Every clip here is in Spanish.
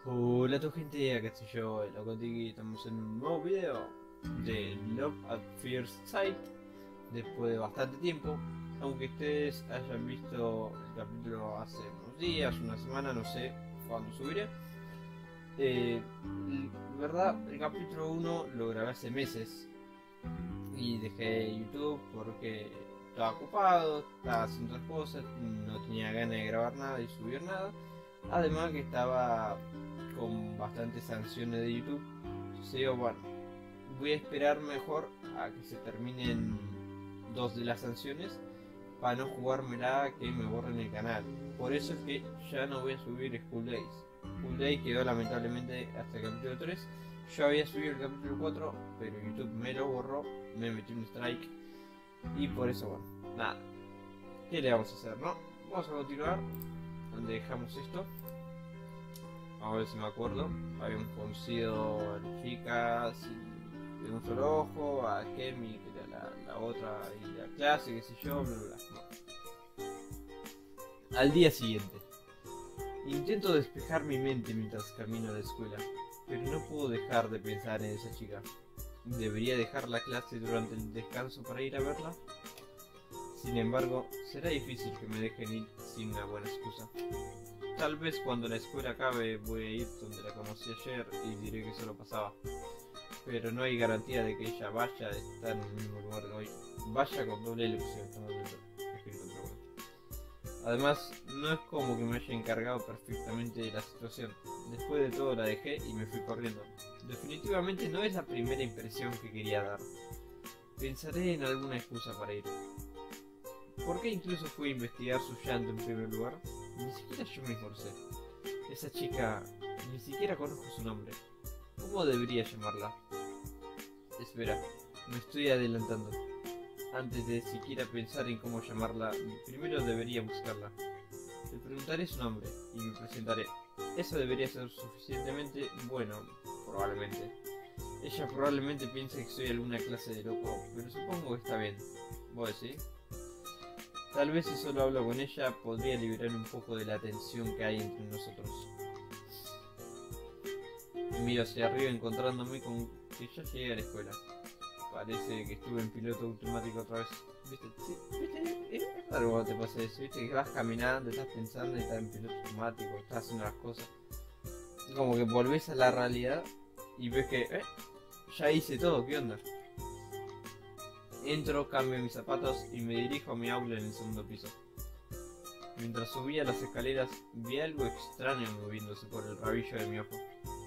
Hola a tu gente, acá estoy yo, el Locotiki. Estamos en un nuevo video de Love at First Sight después de bastante tiempo. Aunque ustedes hayan visto el capítulo hace unos días, una semana, no sé cuándo subiré. Verdad, el capítulo 1 lo grabé hace meses y dejé YouTube porque estaba ocupado, estaba haciendo otras cosas, no tenía ganas de grabar nada y subir nada. Además que estaba con bastantes sanciones de YouTube. Entonces digo, bueno, voy a esperar mejor a que se terminen dos de las sanciones para no jugármela que me borren el canal. Por eso es que ya no voy a subir School Days. School Days quedó lamentablemente hasta el capítulo 3. Yo había subido el capítulo 4, pero YouTube me lo borró, me metió un strike. Y por eso, bueno, nada. ¿Qué le vamos a hacer, no? Vamos a continuar donde dejamos esto. A ver si me acuerdo. Habíamos conocido a la chica de un solo ojo, a Kemi, que era la otra y la clase, qué sé yo, bla bla bla. No. Al día siguiente. Intento despejar mi mente mientras camino a la escuela, pero no puedo dejar de pensar en esa chica. ¿Debería dejar la clase durante el descanso para ir a verla? Sin embargo, será difícil que me dejen ir sin una buena excusa. Tal vez cuando la escuela acabe voy a ir donde la conocí ayer y diré que solo pasaba. Pero no hay garantía de que ella vaya a estar en el mismo lugar que hoy. Vaya con doble L escrito, pero bueno. Además, no es como que me haya encargado perfectamente de la situación. Después de todo la dejé y me fui corriendo. Definitivamente no es la primera impresión que quería dar. Pensaré en alguna excusa para ir. ¿Por qué incluso fui a investigar su llanto en primer lugar? Ni siquiera yo me esforcé. Esa chica, ni siquiera conozco su nombre. ¿Cómo debería llamarla? Espera, me estoy adelantando. Antes de siquiera pensar en cómo llamarla, primero debería buscarla. Le preguntaré su nombre y me presentaré. Eso debería ser suficientemente bueno, probablemente. Ella probablemente piense que soy alguna clase de loco, pero supongo que está bien. ¿Vos decís? Tal vez si solo hablo con ella podría liberar un poco de la tensión que hay entre nosotros. Miro hacia arriba encontrándome con que ya llegué a la escuela. Parece que estuve en piloto automático otra vez. ¿Viste? Sí, ¿viste? Es raro cuando te pasa eso, ¿viste? Que vas caminando, estás pensando y estás en piloto automático, estás haciendo las cosas. Es como que volvés a la realidad y ves que, ya hice todo, ¿qué onda? Entro, cambio mis zapatos y me dirijo a mi aula en el segundo piso. Mientras subía las escaleras vi algo extraño moviéndose por el rabillo de mi ojo.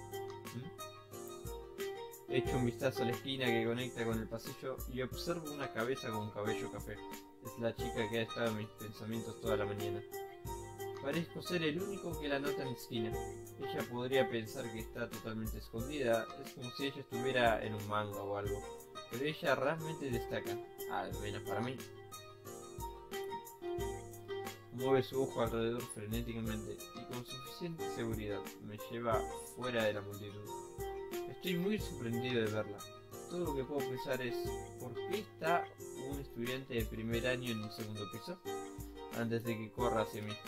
Echo un vistazo a la esquina que conecta con el pasillo y observo una cabeza con cabello café. Es la chica que ha estado en mis pensamientos toda la mañana. Parezco ser el único que la nota en la esquina. Ella podría pensar que está totalmente escondida, es como si ella estuviera en un manga o algo. Pero ella realmente destaca, al menos para mí. Mueve su ojo alrededor frenéticamente y con suficiente seguridad me lleva fuera de la multitud. Estoy muy sorprendido de verla. Todo lo que puedo pensar es, ¿por qué está un estudiante de primer año en el segundo piso? Antes de que corra hacia mí.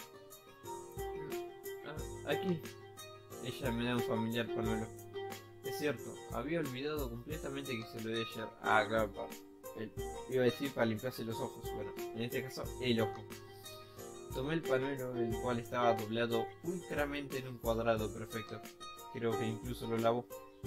Aquí. Ella me da un familiar pañuelo. Es cierto, había olvidado completamente que se lo di ayer. Ah, claro, iba a decir para limpiarse los ojos. Bueno, en este caso, el ojo. Tomé el pañuelo, el cual estaba doblado pulcramente en un cuadrado perfecto. Creo que incluso lo lavó.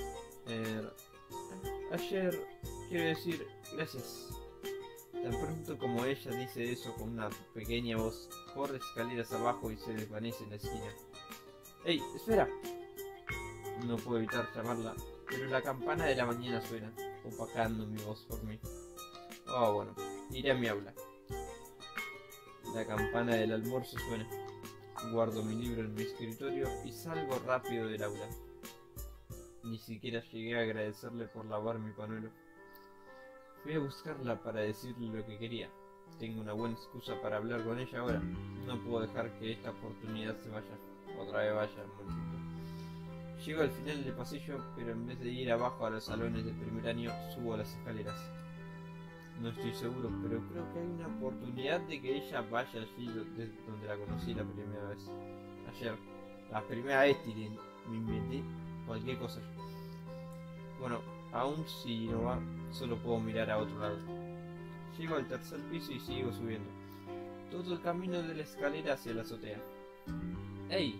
Ayer, quiero decir, gracias. Tan pronto como ella dice eso con una pequeña voz, corre escaleras abajo y se desvanece en la esquina. ¡Ey, espera! No puedo evitar llamarla, pero la campana de la mañana suena, opacando mi voz por mí. Oh, bueno, iré a mi aula. La campana del almuerzo suena. Guardo mi libro en mi escritorio y salgo rápido del aula. Ni siquiera llegué a agradecerle por lavar mi pañuelo. Fui a buscarla para decirle lo que quería. Tengo una buena excusa para hablar con ella ahora. No puedo dejar que esta oportunidad se vaya. Otra vez vaya, maldito. Llego al final del pasillo, pero en vez de ir abajo a los salones de primer año, subo a las escaleras. No estoy seguro, pero creo que hay una oportunidad de que ella vaya allí donde la conocí la primera vez. Ayer. La primera vez, tiré. me inventé cualquier cosa. Bueno, aún si no va, solo puedo mirar a otro lado. Llego al tercer piso y sigo subiendo. Todo el camino de la escalera hacia la azotea. ¡Ey!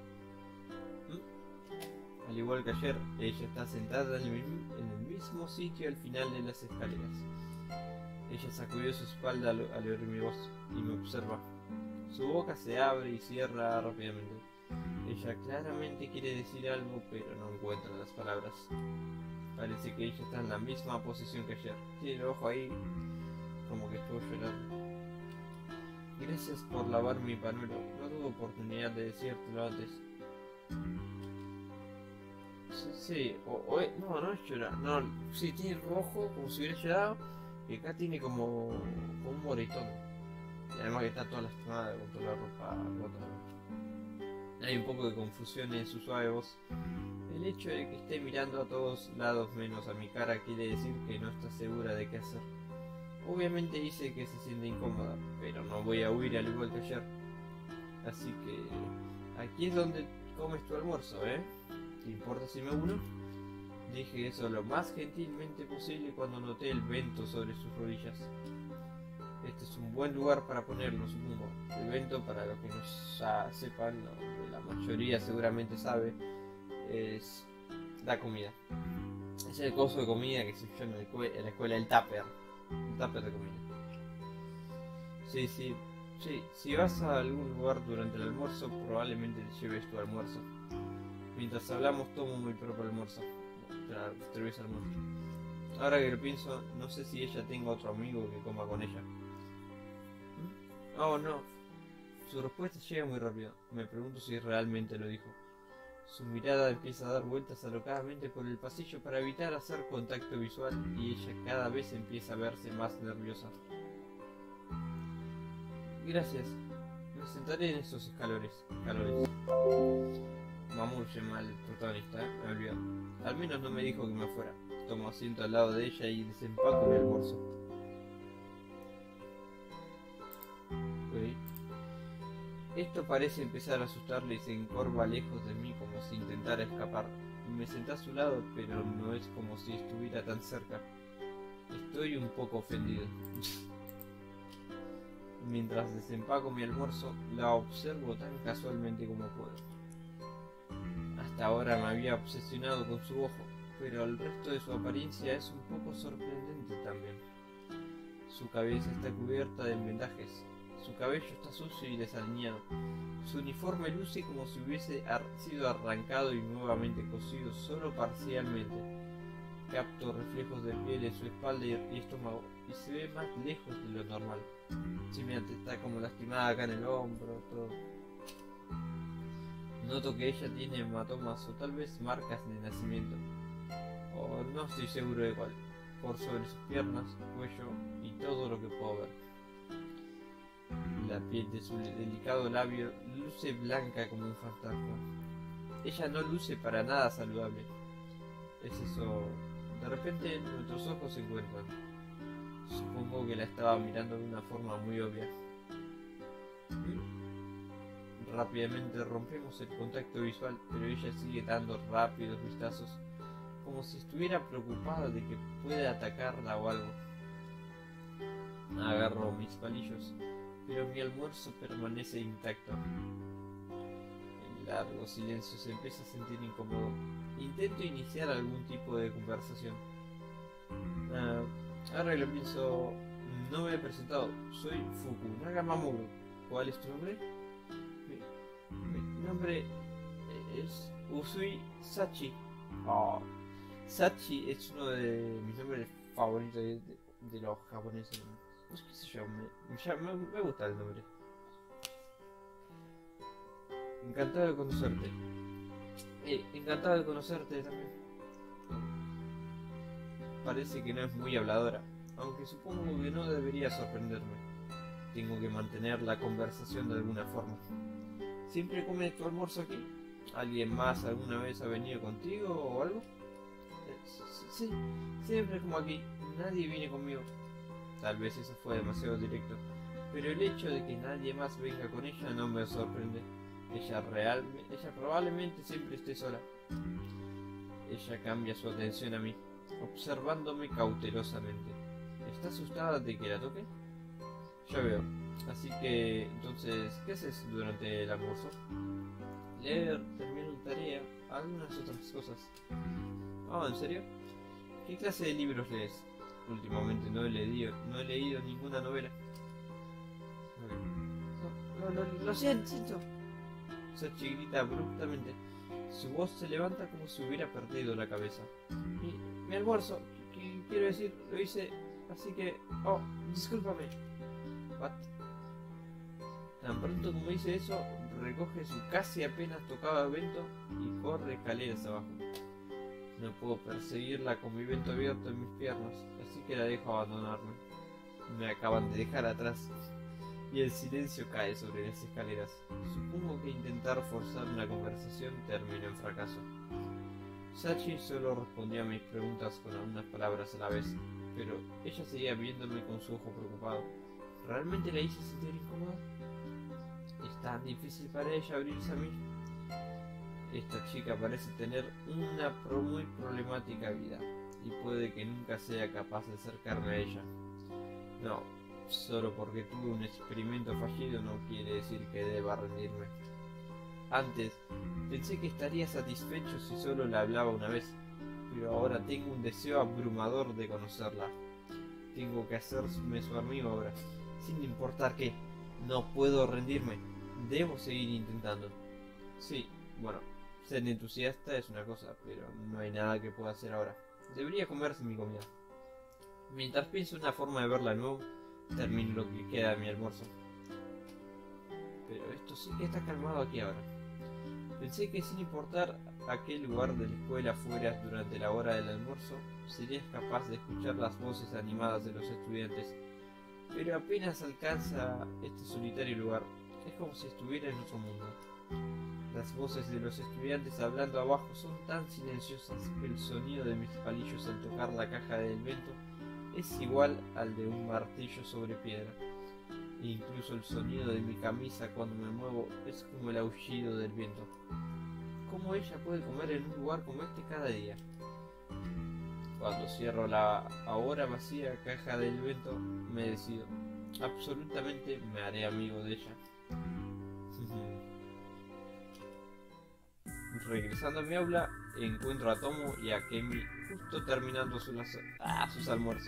Al igual que ayer, ella está sentada en el mismo sitio al final de las escaleras. Ella sacudió su espalda al oír mi voz y me observa. Su boca se abre y cierra rápidamente. Ella claramente quiere decir algo, pero no encuentra las palabras. Parece que ella está en la misma posición que ayer. Tiene el ojo ahí, como que estuvo llorando. Gracias por lavar mi pañuelo. No tuve oportunidad de decírtelo antes. Sí, no es llorar. No, sí, tiene rojo, como si hubiera llorado. Y acá tiene como un moretón. Y además que está toda lastimada con toda la ropa rota. Hay un poco de confusión en su suave voz. El hecho de que esté mirando a todos lados menos a mi cara quiere decir que no está segura de qué hacer. Obviamente dice que se siente incómoda, pero no voy a huir al igual que ayer. Así que aquí es donde comes tu almuerzo, ¿eh? ¿Te importa si me uno? Dije eso lo más gentilmente posible cuando noté el vento sobre sus rodillas. Este es un buen lugar para ponerlo, supongo. El vento, para los que no sepan, la mayoría seguramente sabe, es la comida. Es el coso de comida que se llama en la escuela el tupper. El tupper de comida. Sí, si vas a algún lugar durante el almuerzo, probablemente te lleves tu almuerzo. Mientras hablamos, tomo mi propio almuerzo. Cerveza almuerzo. Ahora que lo pienso, no sé si ella tenga otro amigo que coma con ella. Oh, no. Su respuesta llega muy rápido. Me pregunto si realmente lo dijo. Su mirada empieza a dar vueltas alocadamente por el pasillo para evitar hacer contacto visual y ella cada vez empieza a verse más nerviosa. Gracias. Me sentaré en esos escalones. Mamoru llama al protagonista, me olvidó. Al menos no me dijo que me fuera. Tomo asiento al lado de ella y desempaco mi almuerzo. Esto parece empezar a asustarle y se encorva lejos de mí como si intentara escapar. Me senté a su lado, pero no es como si estuviera tan cerca. Estoy un poco ofendido. Mientras desempaco mi almuerzo, la observo tan casualmente como puedo. Hasta ahora me había obsesionado con su ojo, pero el resto de su apariencia es un poco sorprendente también. Su cabeza está cubierta de vendajes. Su cabello está sucio y desaliñado. Su uniforme luce como si hubiese sido arrancado y nuevamente cosido solo parcialmente. Capto reflejos de piel en su espalda y estómago y se ve más lejos de lo normal. Simplemente está como lastimada acá en el hombro, todo. Noto que ella tiene hematomas o tal vez marcas de nacimiento. O no estoy seguro de cuál. Por sobre sus piernas, cuello y todo lo que puedo ver. La piel de su delicado labio luce blanca como un fantasma. Ella no luce para nada saludable. Es eso. De repente nuestros ojos se encuentran. Supongo que la estaba mirando de una forma muy obvia. Rápidamente rompemos el contacto visual, pero ella sigue dando rápidos vistazos, como si estuviera preocupada de que pueda atacarla o algo. Agarro mis palillos, pero mi almuerzo permanece intacto. El largo silencio se empieza a sentir incómodo. Intento iniciar algún tipo de conversación. Ahora que lo pienso, no me he presentado. Soy Fukunaga Mamoru. ¿Cuál es tu nombre? Mi nombre es Usui Sachi. Oh, Sachi es uno de mis nombres favoritos de los japoneses. No sé qué sé yo, me gusta el nombre. Encantado de conocerte. Encantado de conocerte también. Parece que no es muy habladora, aunque supongo que no debería sorprenderme. Tengo que mantener la conversación de alguna forma. ¿Siempre comes tu almuerzo aquí? ¿Alguien más alguna vez ha venido contigo o algo? Sí, siempre como aquí. Nadie viene conmigo. Tal vez eso fue demasiado directo, pero el hecho de que nadie más venga con ella no me sorprende. Ella probablemente siempre esté sola. Ella cambia su atención a mí, observándome cautelosamente. ¿Está asustada de que la toque? Ya veo. Así que, entonces, ¿qué haces durante el almuerzo? Leer, terminar una tarea, algunas otras cosas. Oh, ¿en serio? ¿Qué clase de libros lees? Últimamente no he leído ninguna novela. Lo siento. Sachi grita abruptamente. Su voz se levanta como si hubiera perdido la cabeza. Mi almuerzo, quiero decir, lo hice, así que... Oh, discúlpame. What? Tan pronto como dice eso, recoge su casi apenas tocado evento y corre escaleras abajo. No puedo perseguirla con mi vento abierto en mis piernas, así que la dejo abandonarme. Me acaban de dejar atrás y el silencio cae sobre las escaleras. Supongo que intentar forzar una conversación terminó en fracaso. Sachi solo respondía a mis preguntas con algunas palabras a la vez, pero ella seguía viéndome con su ojo preocupado. ¿Realmente la hice sentir incómoda? ¿Es tan difícil para ella abrirse a mí? Esta chica parece tener una muy problemática vida y puede que nunca sea capaz de acercarme a ella. No, solo porque tuve un experimento fallido no quiere decir que deba rendirme. Antes pensé que estaría satisfecho si solo la hablaba una vez, pero ahora tengo un deseo abrumador de conocerla. Tengo que hacerme su amigo ahora, sin importar qué. No puedo rendirme, debo seguir intentando. Sí, bueno, ser entusiasta es una cosa, pero no hay nada que pueda hacer ahora. Debería comerse mi comida. Mientras pienso en una forma de verla de nuevo, termino lo que queda de mi almuerzo. Pero esto sí que está calmado aquí ahora. Pensé que sin importar a qué lugar de la escuela fueras durante la hora del almuerzo, serías capaz de escuchar las voces animadas de los estudiantes. Pero apenas alcanza este solitario lugar, es como si estuviera en otro mundo. Las voces de los estudiantes hablando abajo son tan silenciosas que el sonido de mis palillos al tocar la caja del vento es igual al de un martillo sobre piedra. E incluso el sonido de mi camisa cuando me muevo es como el aullido del viento. ¿Cómo ella puede comer en un lugar como este cada día? Cuando cierro la ahora vacía caja del vento, me decido. Absolutamente me haré amigo de ella. Regresando a mi aula, encuentro a Tomo y a Kemi justo terminando sus almuerzos.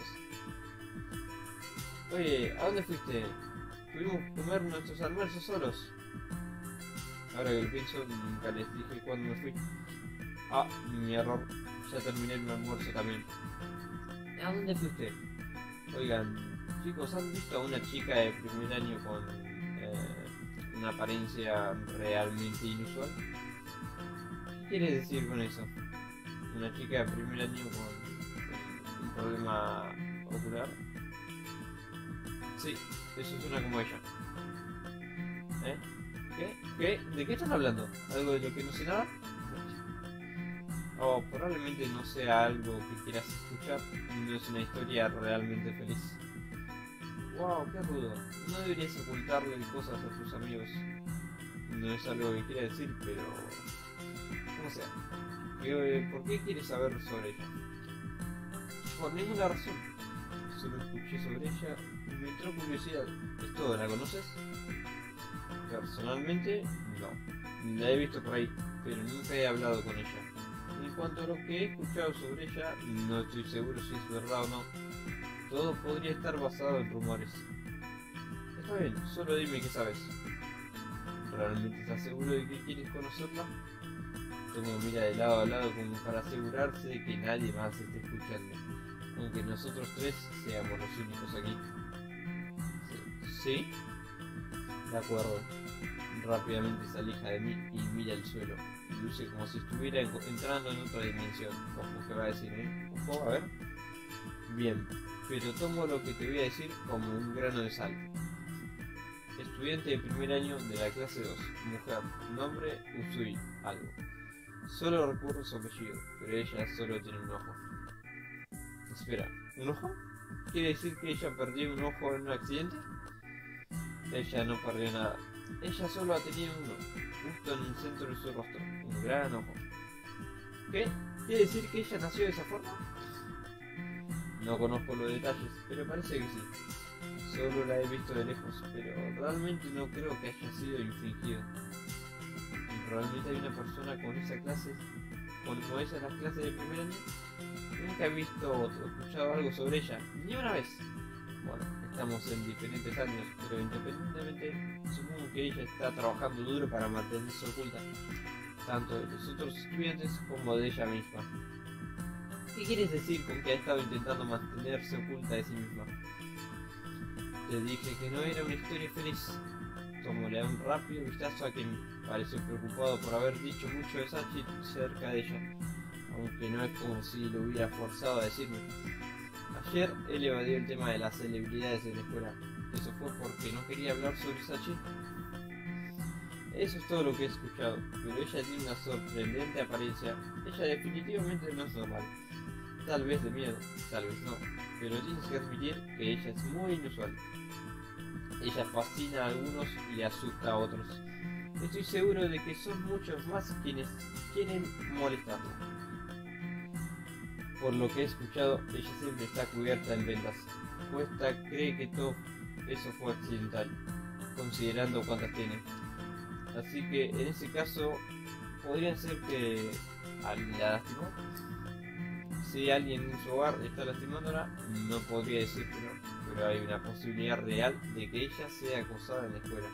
Oye, ¿a dónde fuiste? Pudimos comer nuestros almuerzos solos. Ahora que lo pienso, nunca les dije cuándo me fui. Ah, mi error. Ya terminé mi almuerzo también. ¿A dónde fuiste? Oigan, chicos, ¿han visto a una chica de primer año con una apariencia realmente inusual? ¿Qué quieres decir con eso? ¿Una chica de primer año con un problema ocular? Sí, eso suena como ella. ¿Eh? ¿Qué? ¿De qué están hablando? ¿Algo de lo que no sé nada? O probablemente no sea algo que quieras escuchar, no es una historia realmente feliz. Wow, qué rudo. No deberías ocultarle cosas a tus amigos. No es algo que quiera decir, pero... como sea. ¿Por qué quieres saber sobre ella? Por ninguna razón. Solo escuché sobre ella y me entró curiosidad. ¿Es todo? ¿La conoces? Personalmente, no. La he visto por ahí, pero nunca he hablado con ella. En cuanto a lo que he escuchado sobre ella, no estoy seguro si es verdad o no. Todo podría estar basado en rumores. Está bien, solo dime qué sabes. ¿Realmente estás seguro de que quieres conocerla? Tomo mira de lado a lado como para asegurarse de que nadie más esté escuchando, aunque nosotros tres seamos los únicos aquí. ¿Sí? De acuerdo. Rápidamente se aleja de mí y mira el suelo. Luce como si estuviera entrando en otra dimensión. Ojo, ¿qué va a decir, Ojo, a ver. Bien, pero tomo lo que te voy a decir como un grano de sal. Estudiante de primer año de la clase 2, mujer, nombre Usui, algo. Solo recuerdo su apellido, pero ella solo tiene un ojo. Espera, ¿un ojo? ¿Quiere decir que ella perdió un ojo en un accidente? Ella no perdió nada. Ella solo ha tenido uno. justo en el centro de su rostro, un gran ojo. ¿Qué? ¿Quiere decir que ella nació de esa forma? No conozco los detalles, pero parece que sí. Solo la he visto de lejos, pero realmente no creo que haya sido infringido. Y probablemente hay una persona con esa clase, como ella en las clases de primer año. Nunca he visto o escuchado algo sobre ella, ni una vez. Bueno, estamos en diferentes años, pero independientemente, supongo que ella está trabajando duro para mantenerse oculta, tanto de los otros estudiantes como de ella misma. ¿Qué quieres decir con que ha estado intentando mantenerse oculta de sí misma? Te dije que no era una historia feliz. Tomo le da un rápido vistazo a Kemi. Pareció preocupado por haber dicho mucho de Sachi cerca de ella, aunque no es como si lo hubiera forzado a decirme. Ayer él evadió el tema de las celebridades de la escuela. ¿Eso fue porque no quería hablar sobre Sachi? Eso es todo lo que he escuchado, pero ella tiene una sorprendente apariencia. Ella definitivamente no es normal. Tal vez de miedo, tal vez no, pero tienes que admitir que ella es muy inusual. Ella fascina a algunos y asusta a otros. Estoy seguro de que son muchos más quienes quieren molestarla. Por lo que he escuchado, ella siempre está cubierta en vendas. Cuesta cree que todo eso fue accidental, considerando cuántas tiene. Así que en ese caso, podría ser que alguien la lastimó. Si alguien en su hogar está lastimándola, no podría decírtelo, pero hay una posibilidad real de que ella sea acosada en la escuela.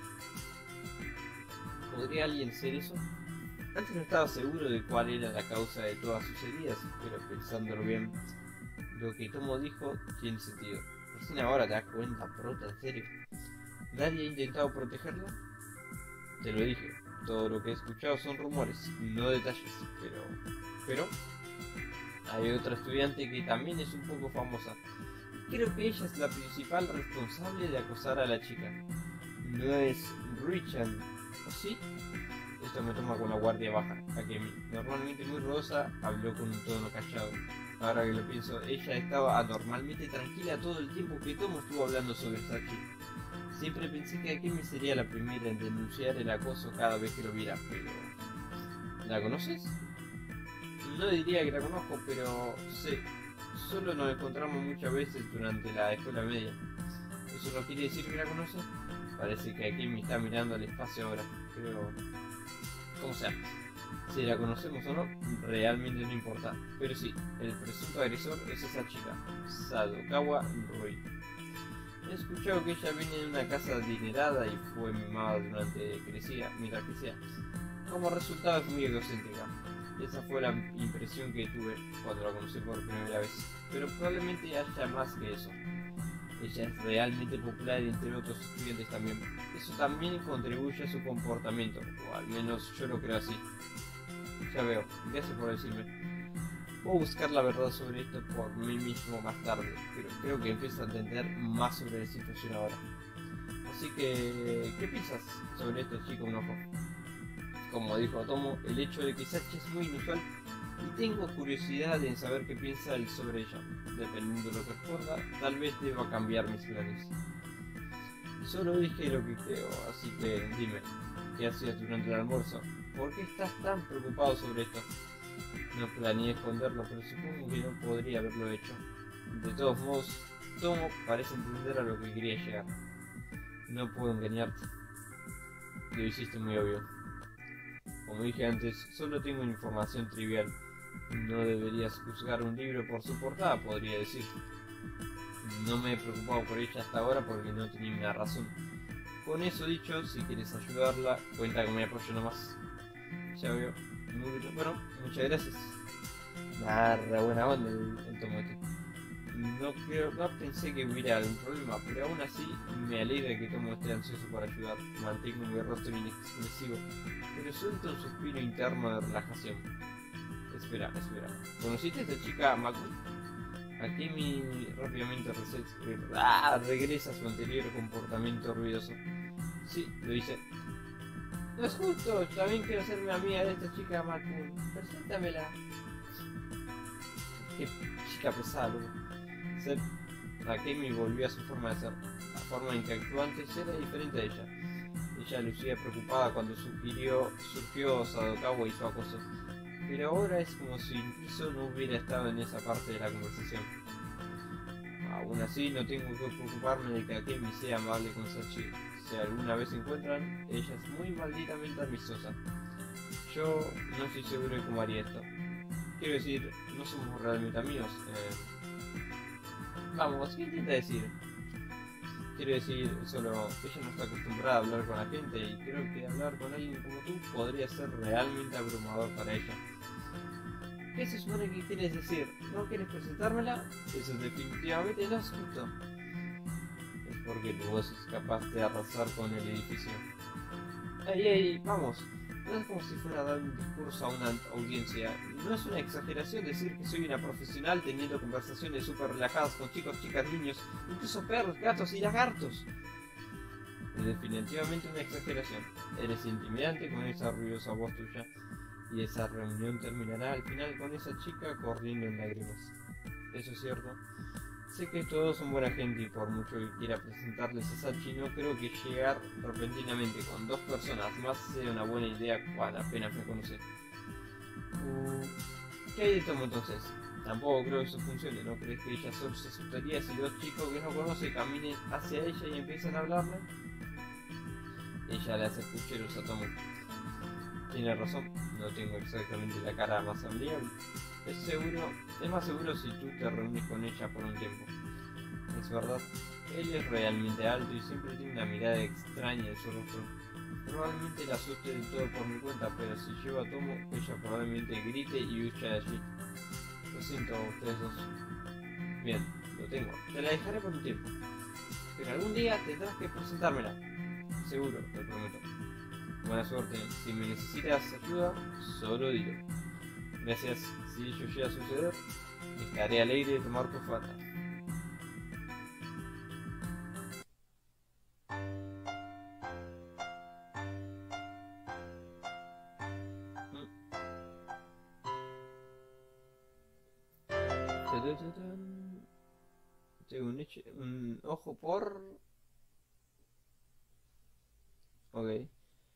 ¿Podría alguien ser eso? Antes no estaba seguro de cuál era la causa de todas sus heridas, pero pensándolo bien, lo que Tomo dijo tiene sentido. Recién ahora te das cuenta, prota, en serio. ¿Nadie ha intentado protegerla? Te lo dije, todo lo que he escuchado son rumores, no detalles, pero hay otra estudiante que también es un poco famosa. Creo que ella es la principal responsable de acosar a la chica. No es Richard, ¿o sí? Esto me toma con la guardia baja. Akemi, normalmente muy rosa, habló con un tono callado. Ahora que lo pienso, ella estaba anormalmente tranquila todo el tiempo que Tomo estuvo hablando sobre Sachi. Siempre pensé que Akemi sería la primera en denunciar el acoso cada vez que lo viera, pero... ¿La conoces? No diría que la conozco, pero sé. Solo nos encontramos muchas veces durante la escuela media. ¿Eso no quiere decir que la conoce? Parece que Akemi está mirando al espacio ahora, pero... Como sea, si la conocemos o no, realmente no importa. Pero sí, el presunto agresor es esa chica, Sadokawa Rui. He escuchado que ella viene de una casa adinerada y fue mimada mientras crecía. Como resultado es muy egocéntrica. Esa fue la impresión que tuve cuando la conocí por primera vez. Pero probablemente haya más que eso. Ella es realmente popular entre otros estudiantes también. Eso también contribuye a su comportamiento, o al menos yo lo creo así. Ya veo, gracias por decirme. Puedo buscar la verdad sobre esto por mí mismo más tarde, pero creo que empiezo a entender más sobre la situación ahora. Así que, ¿qué piensas sobre esto, chico un ojo? Como dijo Tomo, el hecho de que Sachi es muy inusual y tengo curiosidad en saber qué piensa él sobre ella. Dependiendo de lo que responda, tal vez deba cambiar mis planes. Solo dije lo que creo, así que dime, ¿qué hacías durante el almuerzo? ¿Por qué estás tan preocupado sobre esto? No planeé esconderlo, pero supongo que no podría haberlo hecho. De todos modos, Tomo parece entender a lo que quería llegar. No puedo engañarte. Lo hiciste muy obvio. Como dije antes, solo tengo información trivial. No deberías juzgar un libro por su portada, podría decir. No me he preocupado por ella hasta ahora porque no tenía una razón. Con eso dicho, si quieres ayudarla, cuenta con mi apoyo nomás. Ya veo. Bueno, muchas gracias. Nada, buena onda el tomate. No pensé que hubiera algún problema, pero aún así me alegra que Tomo esté ansioso por ayudar. Mantengo mi rostro inexpresivo, pero suelto un suspiro interno de relajación. Espera. ¿Conociste a esta chica Maku? Akemi rápidamente regresa a su anterior comportamiento ruidoso. Sí, lo hice. No es justo, también quiero hacerme amiga de esta chica Maku. Preséntamela. Qué chica pesada, Akemi volvió a su forma de ser. La forma en que actuó antes era diferente a ella. Ella lucía preocupada cuando surgió Sadokawa y su acoso. Pero ahora es como si incluso no hubiera estado en esa parte de la conversación. Aún así, no tengo que preocuparme de que Akemi sea amable con Sachi. Si alguna vez se encuentran, ella es muy malditamente amistosa. Yo no estoy seguro de cómo haría esto. Quiero decir, no somos realmente amigos. Vamos, ¿qué intenta decir? Quiero decir, solo ella no está acostumbrada a hablar con la gente y creo que hablar con alguien como tú podría ser realmente abrumador para ella. ¿Qué se supone que quieres decir? ¿No quieres presentármela? Eso definitivamente no es justo. Es porque tu voz es capaz de arrasar con el edificio. ¡Ey, ey! Vamos. No es como si fuera a dar un discurso a una audiencia. No es una exageración decir que soy una profesional teniendo conversaciones súper relajadas con chicos, chicas, niños, incluso perros, gatos y lagartos. Es definitivamente una exageración. Eres intimidante con esa ruidosa voz tuya. Y esa reunión terminará al final con esa chica corriendo en lágrimas. Eso es cierto. Sé que todos son buena gente y por mucho que quiera presentarles a Sachi, no creo que llegar repentinamente con dos personas más sea una buena idea cuando apenas me conoce. ¿Qué hay de Tomo entonces? Tampoco creo que eso funcione, ¿no crees que ella solo se asustaría si dos chicos que no conoce caminen hacia ella y empiezan a hablarle? Ella le hace pucheros a Tomo. Tiene razón, no tengo exactamente la cara más amigable. Es más seguro si tú te reúnes con ella por un tiempo. Es verdad, él es realmente alto y siempre tiene una mirada extraña en su rostro. Probablemente la asuste del todo por mi cuenta, pero si llevo a Tomo, ella probablemente grite y huya de allí. Lo siento, ustedes dos. Bien, lo tengo. Te la dejaré por un tiempo. Pero algún día tendrás que presentármela. Seguro, te prometo. Buena suerte. Si me necesitas ayuda, solo dilo. Gracias. Si ello llega a suceder, estaré alegre de tomar tu falta. Tengo un ojo por... Ok.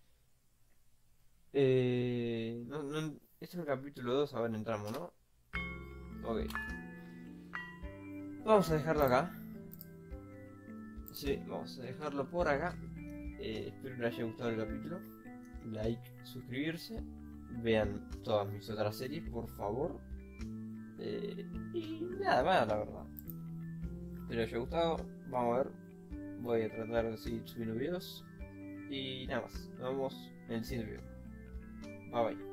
Este es el capítulo 2, ahora entramos, ¿no? Ok. Vamos a dejarlo acá. Sí, vamos a dejarlo por acá. Espero que les haya gustado el capítulo. Like, suscribirse. Vean todas mis otras series, por favor. Y nada más, la verdad. Espero que les haya gustado. Vamos a ver. Voy a tratar de seguir subiendo videos. Y nada más. Nos vemos en el siguiente video. Bye bye.